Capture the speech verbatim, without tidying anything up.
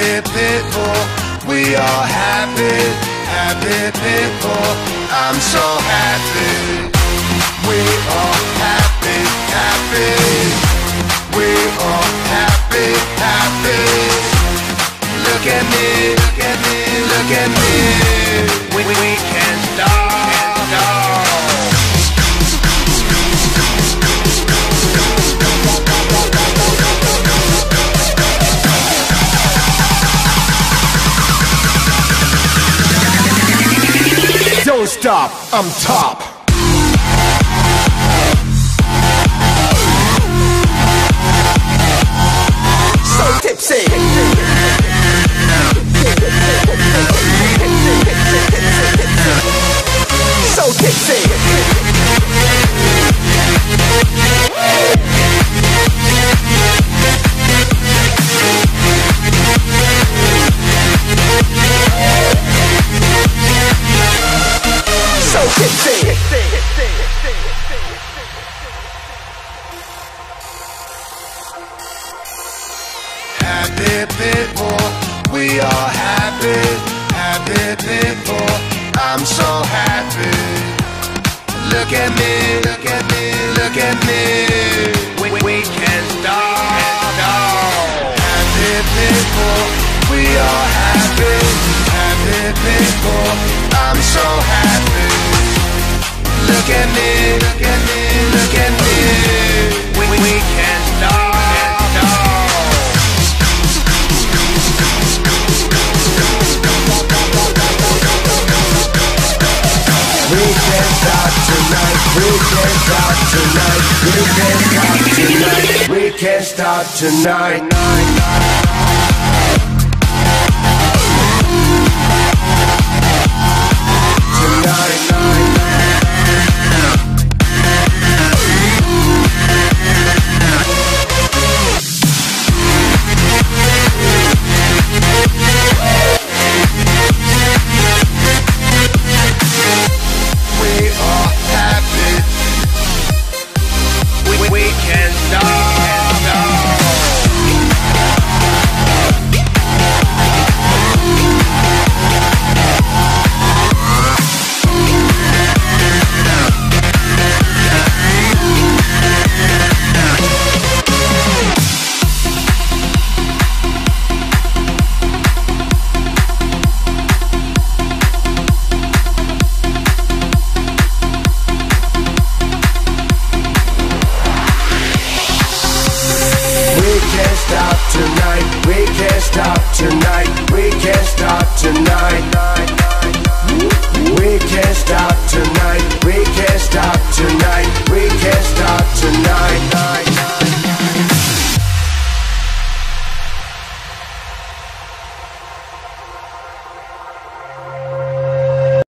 Happy people, we are happy, happy people. I'm so happy. We are happy, happy. We are happy, happy. Look at me, look at me, look at me. We, we can't stop, stop. Don't stop, I'm top. So tipsy. So tipsy. So tipsy. Happy people, we are happy, happy people. I'm so happy. Look at me, look at me, look at me. We, we can't stop, stop. Happy people, we are happy, happy people. I'm so happy. Look at me, look at me, look at me. We, we can't stop, stop. We can't stop tonight, we can't stop tonight, we can't stop tonight, we can't stop tonight. Tonight. We can't stop tonight, we can't stop tonight, we can't stop.